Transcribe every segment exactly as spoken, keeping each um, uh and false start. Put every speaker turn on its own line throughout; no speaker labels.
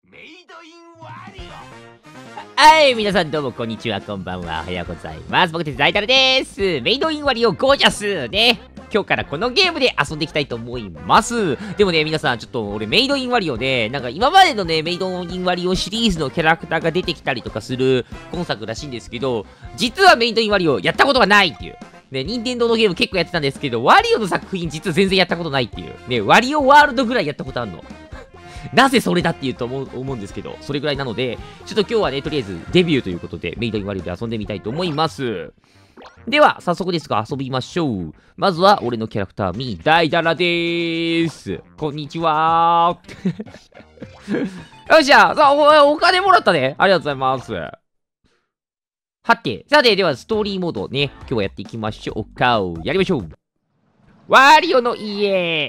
メイドインワリオ。
はい、皆さんどうもこんにちは、こんばんは、おはようございます。僕たち大太郎です。メイドインワリオゴージャスね。今日からこのゲームで遊んでいきたいと思います。でもね、皆さん、ちょっと俺メイドインワリオで、なんか今までのね、メイドインワリオシリーズのキャラクターが出てきたりとかする今作らしいんですけど、実はメイドインワリオやったことがないっていう。ね、任天堂のゲーム結構やってたんですけど、ワリオの作品実は全然やったことないっていう。ね、ワリオワールドぐらいやったことあるの。なぜそれだって言うと思う、思うんですけど、それぐらいなので、ちょっと今日はね、とりあえずデビューということで、メイドインワリオで遊んでみたいと思います。では、早速ですが遊びましょう。まずは、俺のキャラクター、ミー大太郎でーす。こんにちはー。よっしゃ、さあお、お金もらったね。ありがとうございます。はて、さて、では、ストーリーモードね、今日はやっていきましょうか。やりましょう。ワリオの家。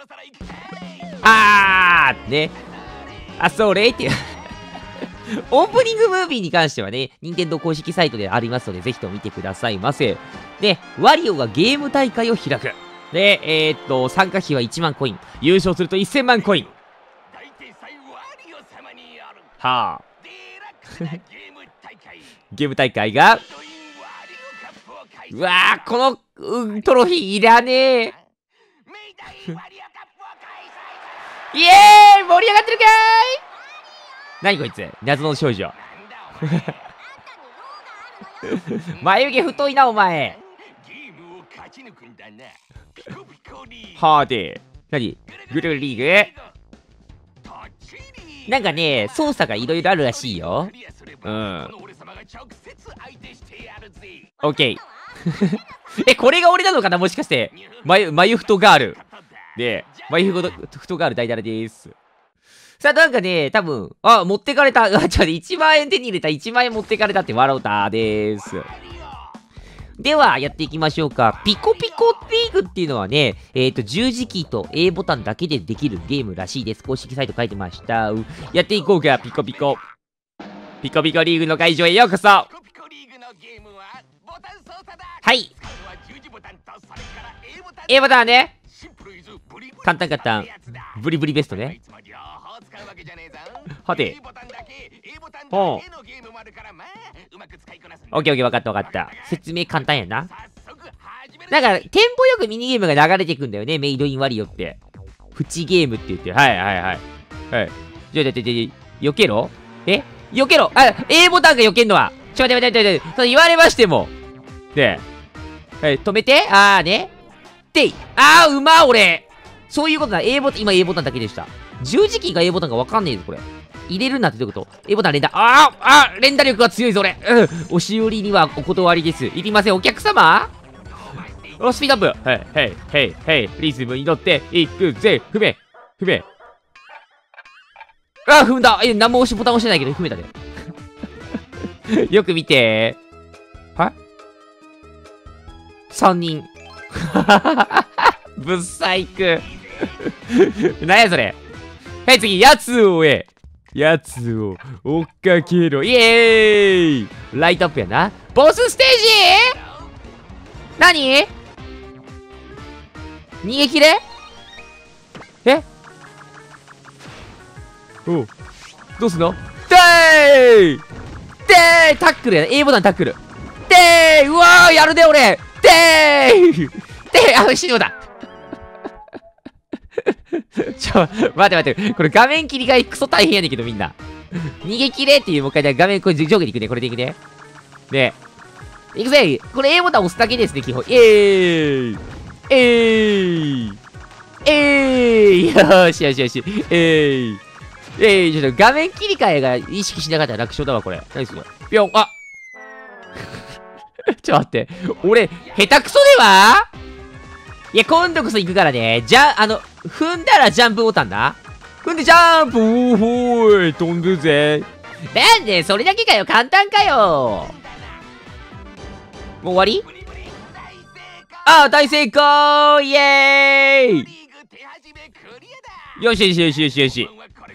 あーね。あ、それっていう。オープニングムービーに関してはね、任天堂公式サイトでありますので、ぜひとも見てくださいませ。で、ワリオがゲーム大会を開く。で、えー、っと、参加費はいちまんコイン。優勝するとせんまんコイン。はあ。ゲーム大会が、うわー、この、うん、トロフィーいらねえ。イエーイ、盛り上がってるかーい。何こいつ、謎の少女。眉毛太いなお前。はーで何グルーリーグ。なんかね、操作がいろいろあるらしいよ。うん。オッケー。え、これが俺なのかな、もしかして。眉、眉太ガール。で、眉太ガール大太郎でーす。さあ、なんかね、多分、あ、持ってかれた。あ、ちょっといちまん円手に入れた。いちまん円持ってかれたって笑うたでーす。では、やっていきましょうか。ピコピコリーグっていうのはね、えっと、十字キーと A ボタンだけでできるゲームらしいです。公式サイト書いてました。やっていこうか、ピコピコ。ピコピコリーグの会場へようこそ。はい。A ボタンね。簡単簡単。ブリブリベストね。はて。ほう。オッケーオッケー、分かった分かった。説明簡単やな。なんか、テンポよくミニゲームが流れてくんだよね、メイドインワリオって。プチゲームって言って。はいはいはい。はい。じゃあ、じゃあ、じゃあ、避けろえ避けろあ、A ボタンが避けんのは。ちょ、待って待って待って。そう言われましても。で、はい、止めて。あーね。で、あー、うまー、俺。そういうことだ。A ボタン、今 A ボタンだけでした。十字キーが A ボタンがわかんねえぞ、これ。入れるなってどういうこと？ A ボタン連打。あーあー連打力が強いぞ、俺。うん。押し売りにはお断りです。いりません、お客様おスピードアップ。はい、はい、はい、はい。リズムに乗っていくぜ。不明。不明。あー、踏んだ。え、何も押し、ボタン押してないけど、踏めたで。よく見てー。はさんにん。ぶっ細工。なんやそれ。はい、次、やつを追え。やつを追っかけろ。イエーイライトアップやな。ボスステージ何逃げ切れえおう。どうすんのでーでータックルやな。A ボタンタックル。でーうわーやるで俺でーでーあ、死ぬだちょ、待って待って。これ画面切り替えクソ大変やねんけどみんな。逃げ切れっていうもう一回で画面これ上下でいくね。これでいくね。で、いくぜこれ A ボタン押すだけですね、基本。えーいえーいえーいよーしよしよし。えーいえーいちょっと画面切り替えが意識しなかったら楽勝だわ、これ。何するぴょん、あちょ、待って。俺、下手くそではいや、今度こそ行くからね。じゃ、あの、踏んだらジャンプボタンだ。踏んでジャンプおーほーい飛んでぜ。なんでそれだけかよ簡単かよもう終わりああ、大成功イエーイよしよしよしよしよし。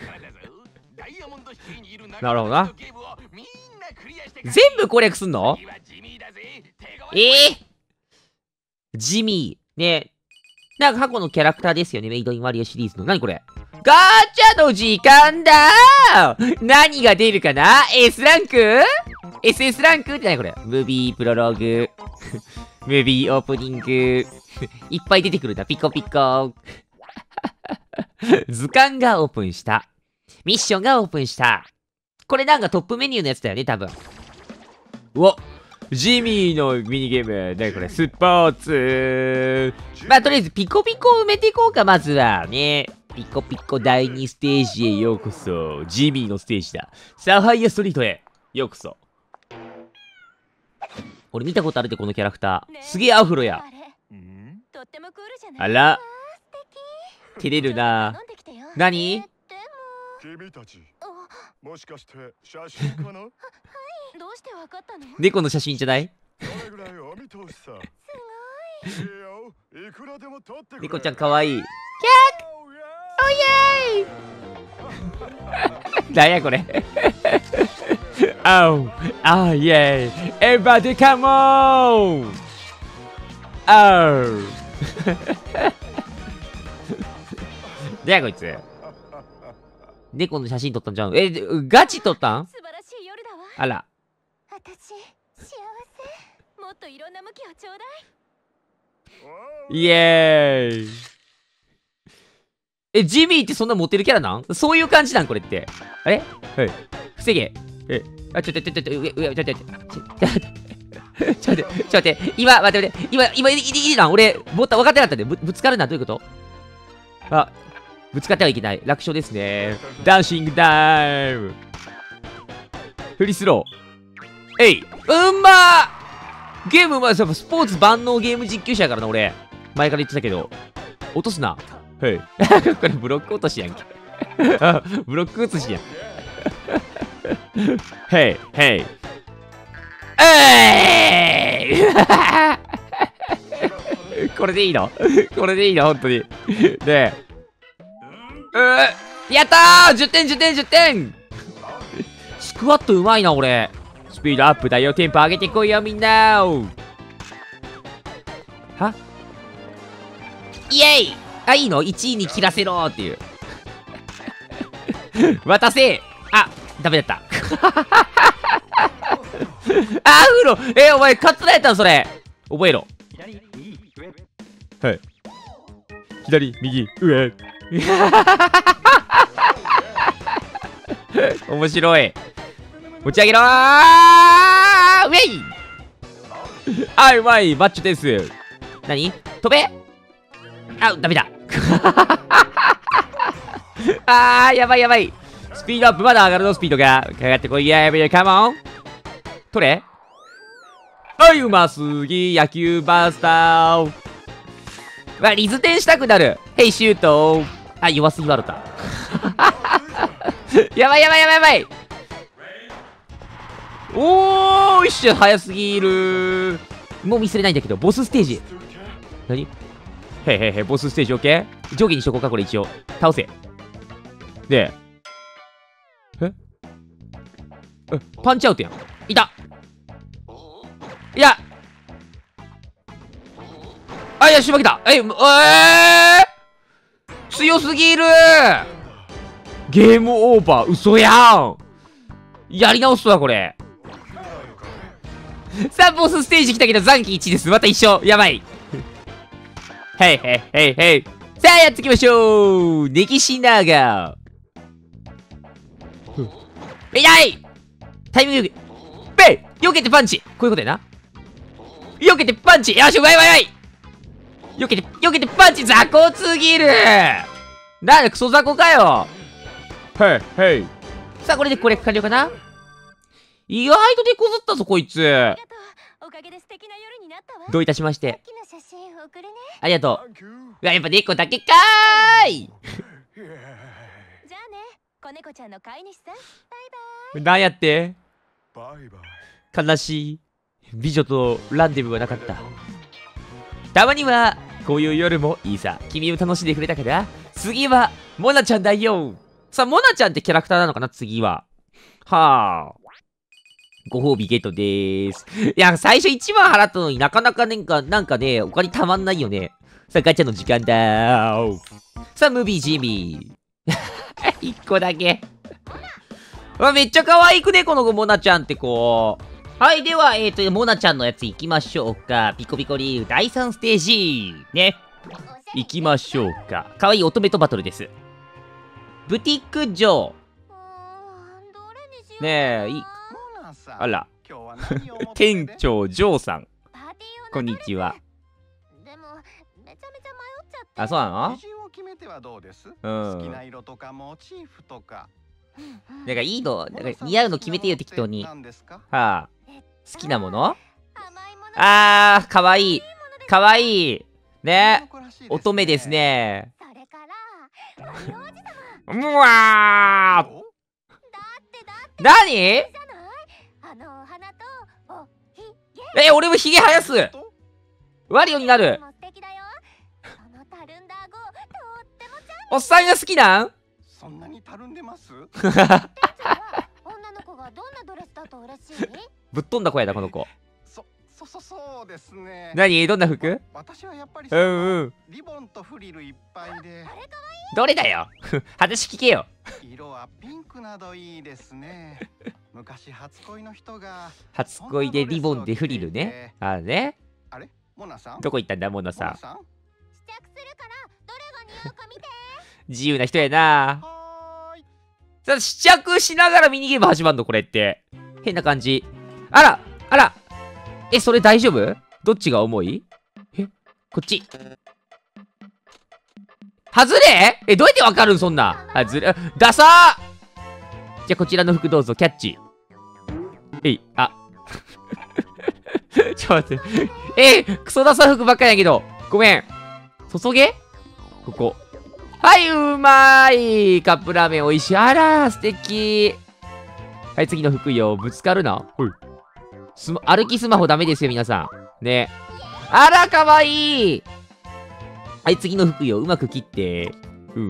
なるほどな。全部攻略すんのええー、ジミー。ねえ。なんか過去のキャラクターですよね。メイドインワリオシリーズの。何これガチャの時間だー。何が出るかな？ S ランク？ エスエス ランクって何これ？ムービープロローグ。ムービーオープニング。いっぱい出てくるんだ。ピコピコ。図鑑がオープンした。ミッションがオープンした。これなんかトップメニューのやつだよね、多分。うわ、ジミーのミニゲーム。何これ？スポーツ。まあ、とりあえずピコピコを埋めていこうか、まずは。ね。ピコピコだいにステージへようこそ。ジミーのステージだ。サファイアストリートへようこそ。俺見たことあるで、このキャラクター。すげえアフロや。あら。照れるな。何？
君たち、もしかして写真かな？どうしてわかったの？
猫の写真じゃない？猫ちゃんかわいい。キャッ！おイェイ！なんやこれ。おう、あイェイ！エヴァデカモン！おう。なんやこいつ。猫の写真撮ったんじゃん。え、ガチ撮ったん？素晴らしい夜だわ。あら。私、幸せ。もっといろんな向きをちょうだい。イエーイ。え、ジミーってそんなモテるキャラなん？そういう感じなんこれって。あれ？はい。防げ。え、あ、ちょ、ちょ、ちょ、ちょ、ちょ、上、上、ちょ、ちょ、ちょ、ちょ、ちょ、ちょ、ちょ、待って、今、待って、今、今、いい、いいな。俺、もっと分かってなかったんで、ぶ、ぶつかるな。どういうこと？あ。ぶつかってはいけない。楽勝ですね。ダンシングタイム。フリースロー。えい。うんまーゲームうまい。スポーツ万能ゲーム実況者やからな、俺。前から言ってたけど。落とすな。はい。これブロック落としやんけ。ブロック落としやん。へい、へい。えーいこれでいいの？これでいいの？本当に。で、うーやったー !じゅってんじゅってんじゅってんスクワットうまいな俺。スピードアップだよ。テンポ上げてこいよみんなー。はイエイあ、いいの ?いち 位に切らせろーっていう。渡せあ、ダメだった。あ、フロえー、お前カツラやったんそれ覚えろ。はい。左、右、上。面白い。持ち上げろーウェイあ、うまいマッチョです。何飛べあ、ダメだ。あー、やばいやばい。スピードアップまだ上がるのスピードが。かかってこいやべえ、カモン取れはい、うますぎ野球バスターわ、リズ転したくなる。ヘイシュートあ、弱すぎわろた。やばいやばいやばいやばい。おーいっしょ、早すぎる。もうミスれないんだけど、ボスステージ。何へいへいへい、ボスステージ OK？ 上下にしとこうか、これ一応。倒せ。で、ええ、パンチアウトやん。いたいやあ、いや、しばけたえ、えー、強すぎるゲームオーバー嘘やんやり直すわ、これ。さあ、ボスステージ来たけど残機いちです。また一緒。やばい。へいへいへいへい。さあ、やっていきましょうネギシナーガー。え、痛いタイミングよけ。べいよけてパンチこういうことやな。よけてパンチよし、うまいうまいうまいよけて、よけてパンチ雑魚すぎるなんだクソ雑魚かよへいへい。さあ、これでこれ完了かな。意外と手こずったぞ、こいつ。どういたしまして。ありがとう。うわ、やっぱ猫だけかーいじゃあね、子猫ちゃんの飼い主さん。バイバイ。なんやってバイバイ。悲しい。美女とランデブーはなかった。たまには、こういう夜もいいさ。君を楽しんでくれたから、次は、モナちゃんだよ。さあ、モナちゃんってキャラクターなのかな次は。はあ。ご褒美ゲットでーす。いや、最初いちまん払ったのになかなかなんか、なんかね、お金たまんないよね。さあ、ガチャの時間だー。さあ、ムービージミー。 一個だけ。あ、めっちゃ可愛くね、この子、モナちゃんって子。はい、では、えっと、モナちゃんのやつ行きましょうか。ピコピコリーグだいさんステージ。ね。行きましょうか。可愛い乙女とバトルです。ブティック城。ねえ、いい。あら。店長、ジョーさん。こんにちは。あ、そうなの？うん。なんかいいの、なんか似合うの決めてよ、適当に。はあ。好きなもの？あー、かわいい。かわいい。ね。乙女ですね。うわー。なに？え、俺もヒゲ生やす。ワリオになる。おっさんが好きなん？
そんなにたるんでます？
ぶっ飛んだ子やだこの子。
そ、そ、そ、そうですね。
何？どんな服？
私はやっぱり
うんうん。
リボンとフリルいっぱいで。
どれだよ。話聞けよ。
色はピンクなどいいですね。昔初恋の人が。
初恋でリボンでフリルね。あれね。
あれ？モナさん？
どこ行ったんだモナさん。
試着するからどれが似合うか見て。
自由な人やな。さあ、試着しながらミニゲーム始まるのこれって。変な感じ。あらあらえ、それ大丈夫？どっちが重い？え、こっち。外れ？え、どうやってわかるんそんな。あ、ずれ、ダサー。じゃあこちらの服どうぞ、キャッチ。えい、あ。ちょっと待って。え、クソダサ服ばっかりやけど。ごめん。注げ？ここ。はい、うまい。カップラーメン美味しい。あら、素敵。はい、次の服よ。ぶつかるな。はい。スマ、歩きスマホダメですよ、皆さん。ね。あら、かわいい。はい、次の服よ。うまく切って。うん。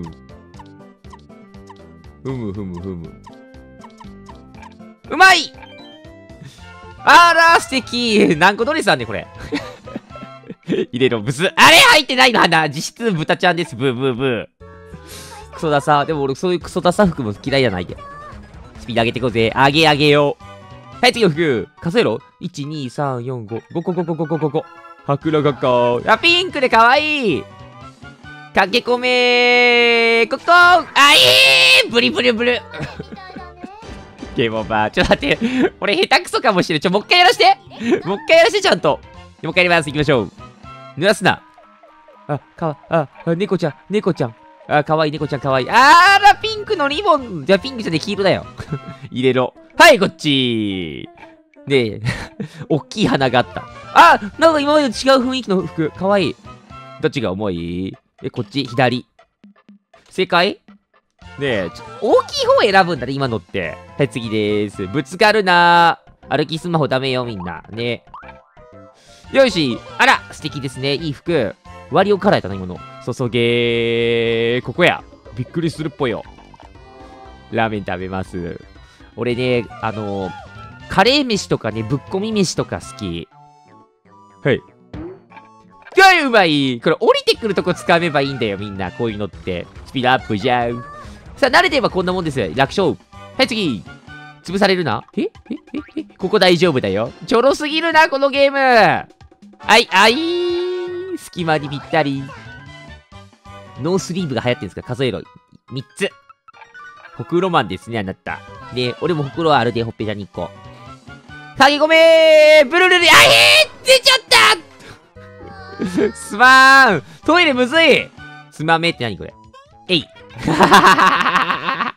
ふむふむふむ。うまい。あら、素敵。何個ドレスあんねん、これ。入れろ、ブス。あれ入ってないの花。実質豚ちゃんです。ブーブーブー。クソダサ。でも俺、そういうクソダサ服も嫌いじゃないで。スピード上げてこうぜ。上げ上げよう。はい、次の服。数えろ。いち、に、さん、よん、ご。ごこごこごこごこ。白羅か。あ、ピンクでかわいい。駆け込めー。ここあいーブリブリブリ。ゲームオーバー。ちょっと待って。俺下手くそかもしれん。ちょ、もう一回やらして。もう一回やらして、ちゃんと。もう一回やります。行きましょう。濡らすな。あ、かわ、あ、あ、猫ちゃん、猫ちゃん。あ、かわいい、猫ちゃんかわいい。あーら、ピンクのリボン。じゃあ、ピンクじゃね、黄色だよ。入れろ。はい、こっち。ねえ、おっきい鼻があった。あ、なんか今までと違う雰囲気の服。かわいい。どっちが重い？え、こっち、左。正解？ねえ、ちょ大きい方を選ぶんだね、今のって。はい、次でーす。ぶつかるなー。歩きスマホダメよ、みんな。ね。よし。あら、素敵ですね。いい服。割りをからえたな、今の。注げー。ここや。びっくりするっぽいよ。ラーメン食べます。俺ね、あのー、カレー飯とかね、ぶっこみ飯とか好き。はい。はい、うまい。これ降りてくるとこ掴めばいいんだよ、みんな。こういうのって。スピードアップじゃん。さあ、慣れてればこんなもんですよ。楽勝。はい、次。潰されるな。ええええここ大丈夫だよ。ちょろすぎるな、このゲーム。はい、あいー。隙間にぴったり。ノースリーブが流行ってるんですか？数えろ。みっつ。ほくろマンですね、あなた。で、俺もほくろあるで、ほっぺたにいっこ。鍵ごめーブルルル、あえー出ちゃったすまーんトイレむずいすまめって何これえいはい、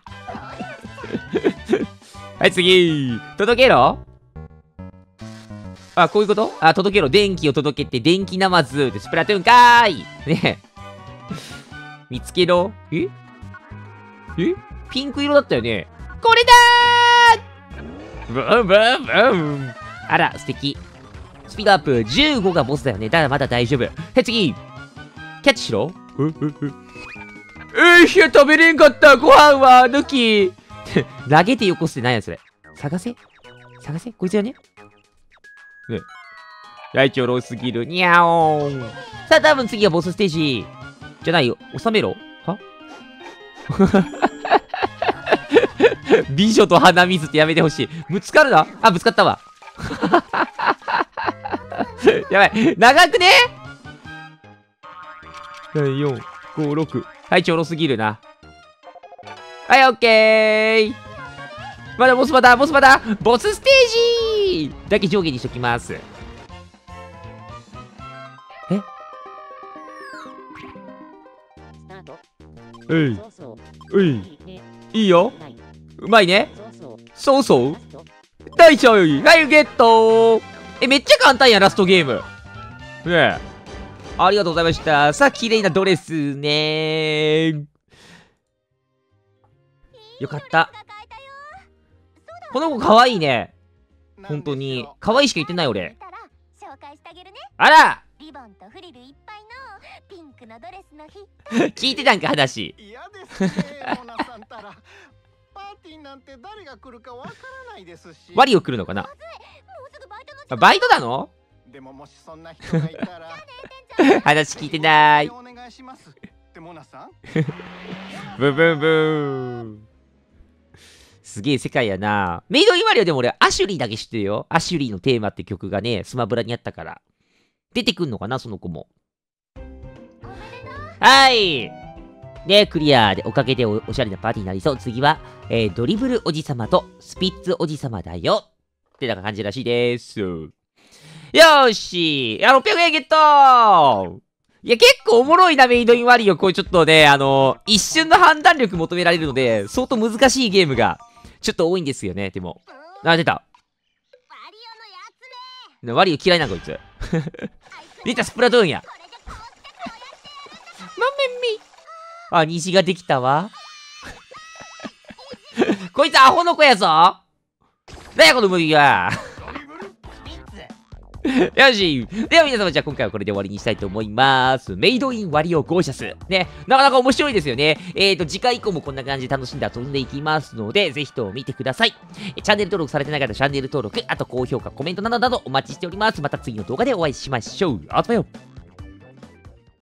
次届けろあ、こういうことあ、届けろ電気を届けて、電気ナマズでスプラトゥーンかーいねえ。見つけろええピンク色だったよねこれだーブンブンブンあら、素敵スピードアップじゅうごがボスだよね。だからまだ大丈夫。はい、次キャッチしろうううえいしや、食べれんかったご飯は抜き投げてよこすって何やそれ探せ探せこいつやねね大ちょろすぎるにゃおーんさあ多分次はボスステージじゃないよ収めろは美女と鼻水ってやめてほしい。ぶつかるな。あ、ぶつかったわ。やばい。長くね？よん、ご、ろく。はい、ちょろすぎるな。はい、オッケー。まだボスまだ、ボスまだ、ボスステージだけ上下にしときます。え？うい。うい。いいよ。うまいね。そうそう。大ちゃんより。はい、ゲットー。え、めっちゃ簡単や、ラストゲーム。ねえ。ありがとうございました。さあ、綺麗なドレスねー。よかった。この子かわいいね。本当に。かわいいしか言ってない俺。あら聞いてたんか話。ワリオ来るのかな。バイトなの？話聞いてない。ブンブンブーン。すげえ世界やな。メイドインワリオでも俺アシュリーだけ知ってるよ。アシュリーのテーマって曲がね、スマブラにあったから。出てくんのかな、その子も。はい。で、クリアでおかげで お, おしゃれなパーティーになりそう。次は、えー、ドリブルおじさまとスピッツおじさまだよ。ってな感じらしいです。よーし。いや、ろっぴゃくえんゲット。いや、結構おもろいな、メイドインワリオ。こうちょっとね、あのー、一瞬の判断力求められるので、相当難しいゲームが、ちょっと多いんですよね、でも。あ、出た。ワリオ嫌いなこいつ。出た、スプラトゥーンや。まめみ。あ、虹ができたわ。こいつアホの子やぞ。なんやこの麦が。よし。では皆様、じゃあ今回はこれで終わりにしたいと思います。メイドインワリオゴーシャス。ね。なかなか面白いですよね。えーと、次回以降もこんな感じで楽しんで遊んでいきますので、ぜひとも見てください。チャンネル登録されてない方はチャンネル登録、あと高評価、コメントなどなどお待ちしております。また次の動画でお会いしましょう。あとよ。